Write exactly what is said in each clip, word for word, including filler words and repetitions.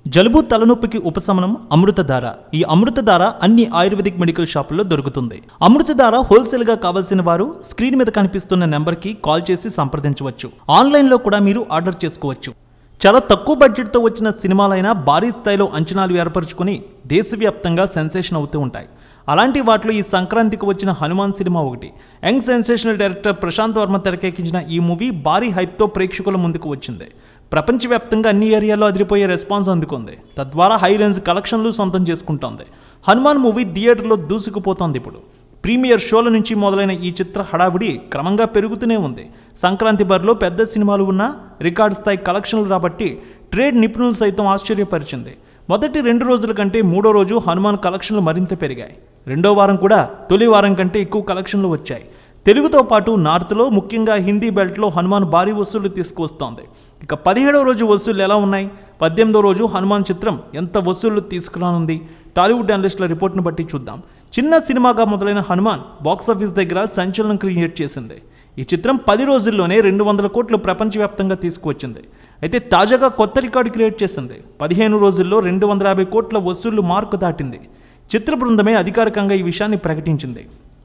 జలుబు తలనొప్పికి ఉపశమనం అమృతధార. ఈ అమృతధార అన్ని ఆయుర్వేదిక్ మెడికల్ షాపుల్లో దొరుకుతుంది. అమృతధార హోల్సేల్ గా కావాల్సిన వారు స్క్రీన్ మీద కనిపిస్తున్న నెంబర్ కి కాల్ చేసి సంప్రదించవచ్చు. ఆన్లైన్ లో కూడా మీరు ఆర్డర్ చేసుకోవచ్చు. చాలా తక్కువ బడ్జెట్ తో వచ్చిన సినిమాలైనా భారీ స్థాయిలో అంచనాలు ఏర్పరచుకుని దేశవ్యాప్తంగా సెన్సేషన్ అవుతూ ఉంటాయి. అలాంటి వాటిలో ఈ సంక్రాంతికి వచ్చిన హనుమాన్ సినిమా ఒకటి. Young sensational director Prashanth Varma తెరకెక్కించిన ఈ మూవీ భారీ హైప్తో ప్రేక్షకుల ముందుకు వచ్చింది. ప్రపంచవ్యాప్తంగా అన్ని ఏరియాల్లో అదిరిపోయే రెస్పాన్స్ అందుకుంది. తద్వారా హై రేంజ్ కలెక్షన్లు సొంతం చేసుకుంటోంది. హనుమాన్ మూవీ థియేటర్లో దూసుకుపోతోంది. ఇప్పుడు ప్రీమియర్ షోల నుంచి మొదలైన ఈ చిత్ర హడావిడి క్రమంగా పెరుగుతూనే ఉంది. సంక్రాంతి బరిలో పెద్ద సినిమాలు ఉన్నా రికార్డు స్థాయి కలెక్షన్లు రాబట్టి ట్రేడ్ నిపుణులు సైతం ఆశ్చర్యపరిచింది. మొదటి రెండు రోజుల కంటే మూడో రోజు హనుమాన్ కలెక్షన్లు మరింత పెరిగాయి. రెండో వారం కూడా తొలి వారం కంటే ఎక్కువ కలెక్షన్లు వచ్చాయి. తెలుగుతో పాటు నార్త్లో ముఖ్యంగా హిందీ బెల్ట్లో హనుమాన్ భారీ వసూళ్లు తీసుకువస్తోంది. ఇక పదిహేడవ రోజు వసూళ్లు ఎలా ఉన్నాయి? పద్దెనిమిదో రోజు హనుమాన్ చిత్రం ఎంత వసూళ్లు తీసుకురానుంది? టాలీవుడ్ అనలిస్టుల రిపోర్ట్ను బట్టి చూద్దాం. చిన్న సినిమాగా మొదలైన హనుమాన్ బాక్సాఫీస్ దగ్గర సంచలనం క్రియేట్ చేసింది. ఈ చిత్రం పది రోజుల్లోనే రెండు వందల కోట్లు ప్రపంచవ్యాప్తంగా తీసుకువచ్చింది. అయితే తాజాగా కొత్త రికార్డు క్రియేట్ చేసింది. పదిహేను రోజుల్లో రెండు వందల యాభై కోట్ల వసూళ్లు మార్కు దాటింది. చిత్ర బృందమే అధికారికంగా ఈ విషయాన్ని ప్రకటించింది.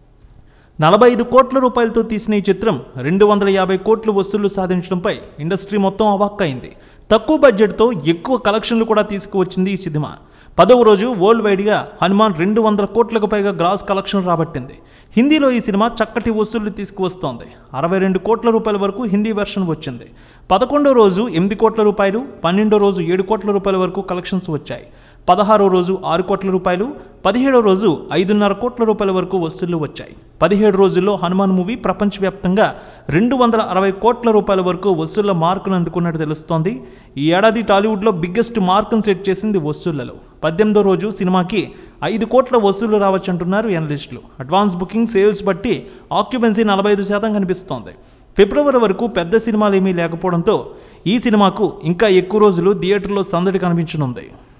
నలభై ఐదు కోట్ల రూపాయలతో తీసిన ఈ చిత్రం రెండు వందల యాభై కోట్లు వసూళ్లు సాధించడంపై ఇండస్ట్రీ మొత్తం అవాక్కైంది. తక్కువ బడ్జెట్తో ఎక్కువ కలెక్షన్లు కూడా తీసుకువచ్చింది ఈ సినిమా. పదవ రోజు వరల్డ్ వైడ్గా హనుమాన్ రెండు వందల కోట్లకు పైగా గ్రాస్ కలెక్షన్ రాబట్టింది. హిందీలో ఈ సినిమా చక్కటి వసూళ్లు తీసుకువస్తోంది. అరవై రెండు కోట్ల రూపాయల వరకు హిందీ వెర్షన్ వచ్చింది. పదకొండో రోజు ఎనిమిది కోట్ల రూపాయలు, పన్నెండో రోజు ఏడు కోట్ల రూపాయల వరకు కలెక్షన్స్ వచ్చాయి. పదహారో రోజు ఆరు కోట్ల రూపాయలు, పదిహేడో రోజు ఐదున్నర కోట్ల రూపాయల వరకు వసూళ్లు వచ్చాయి. పదిహేడు రోజుల్లో హనుమాన్ మూవీ ప్రపంచవ్యాప్తంగా రెండు వందల అరవై కోట్ల రూపాయల వరకు వసూళ్ల మార్కును అందుకున్నట్టు తెలుస్తోంది. ఈ ఏడాది టాలీవుడ్లో బిగ్గెస్ట్ మార్కును సెట్ చేసింది వసూళ్లలో. పద్దెనిమిదో రోజు సినిమాకి ఐదు కోట్ల వసూళ్లు రావచ్చంటున్నారు ఎనలిస్టులు. అడ్వాన్స్ బుకింగ్ సేల్స్ బట్టి ఆక్యుపెన్సీ నలభై ఐదు శాతం కనిపిస్తోంది. ఫిబ్రవరి వరకు పెద్ద సినిమాలు ఏమీ లేకపోవడంతో ఈ సినిమాకు ఇంకా ఎక్కువ రోజులు థియేటర్లో సందడి కనిపించనుంది.